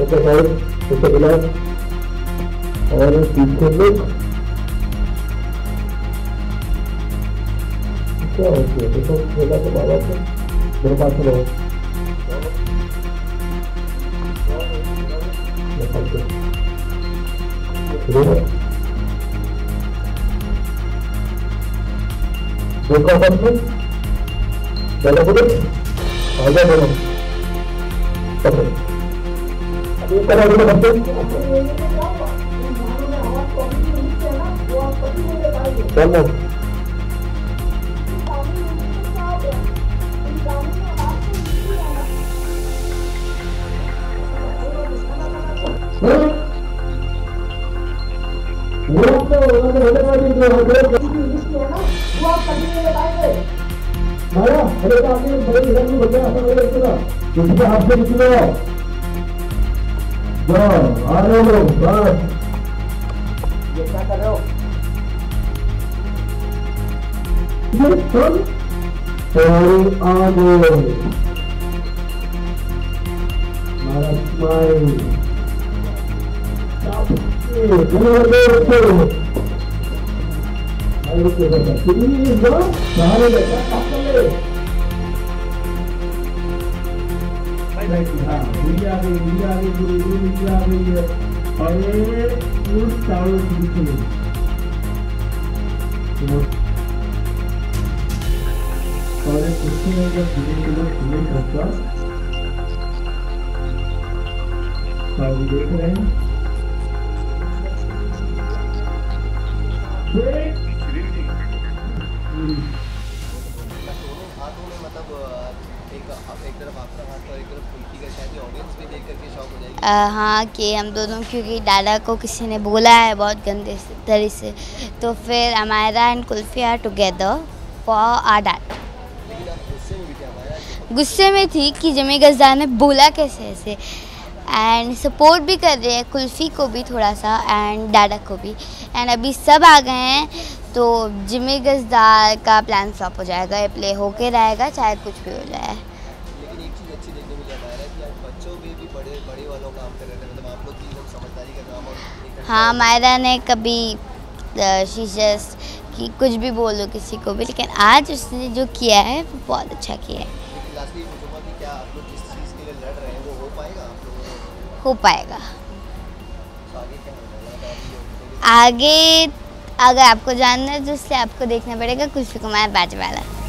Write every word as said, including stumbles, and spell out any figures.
Okay side पीछे बुलाओ और पीछे लुक। क्या होती है देखो बोला तो बाबा को मेरे पास में रहो। देखो बस में चलो बोलो आगे बोलो चलो ये करा बोलो बच्चे चलो वो तो वो तो होने वाली जो है वो आप कभी नहीं बताएंगे माया अरे तो आपने बड़े इधर में बच्चा ऐसा नहीं रखना किसी के हाथ से निकलो जाओ आ रहे हो बस ये क्या कर रहे हो ये सुन और आगे मारा स्माइल देख रहे हैं हाथों में मतलब एक एक तरफ आपका हाथ और एक तरफ कुल्फी का, शायद ऑडियंस भी देख करके शॉक हो जाएगी। हाँ कि हम दोनों, क्योंकि दादा को किसी ने बोला है बहुत गंदे तरीके से, तो फिर Amayra and Kulfi are together for our dad. लेकिन आप गुस्से में भी थे अमायरा? गुस्से में थी कि जिमी गजदार ने बोला कैसे ऐसे, एंड सपोर्ट भी कर रहे हैं कुल्फ़ी को भी थोड़ा सा एंड डाडा को भी, एंड अभी सब आ गए हैं तो जिमी गजदार का प्लान फ्लॉप हो जाएगा, ये प्ले होके रहेगा चाहे कुछ भी हो जाए। लेकिन एक चीज़ अच्छी देखने को मिला है कि आप बच्चों में भी बड़े बड़े वालों काम कर रहे थे, मतलब आप लोग की एकदम समझदारी का काम। और हाँ मायरा ने कभी शीशस कि कुछ भी बोलो किसी को भी, लेकिन आज उसने जो किया है वो बहुत अच्छा किया है। लेकिन लास्टली पूछूंगा कि क्या आप लोग जिस चीज़ के लिए लड़ रहे हैं वो हो पाएगा आप लोगों को? हो पाएगा। तो आगे क्या होगा? आगे अगर आपको जानना है तो इसलिए आपको देखना पड़ेगा कुल्फी कुमार बाजवाला।